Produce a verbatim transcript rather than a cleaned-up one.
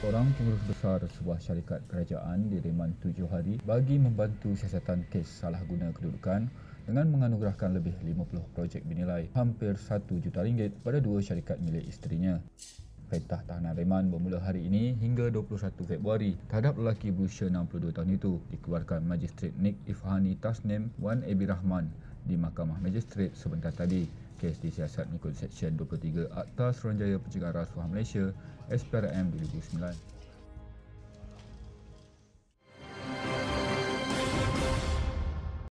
Seorang pengurus besar sebuah syarikat kerajaan direman tujuh hari bagi membantu siasatan kes salah guna kedudukan dengan menganugerahkan lebih lima puluh projek bernilai hampir satu juta ringgit pada dua syarikat milik isterinya. Perintah tahanan reman bermula hari ini hingga dua puluh satu Februari terhadap lelaki berusia enam puluh dua tahun itu dikeluarkan Magistrate Nik Ifhani Tasnim Wan Ebi Rahman di Mahkamah Magistrate sebentar tadi. Kes disiasat mengikut Seksyen dua puluh tiga Akta Suruhanjaya Pencegahan Rasuah Malaysia S P R M dua ribu sembilan.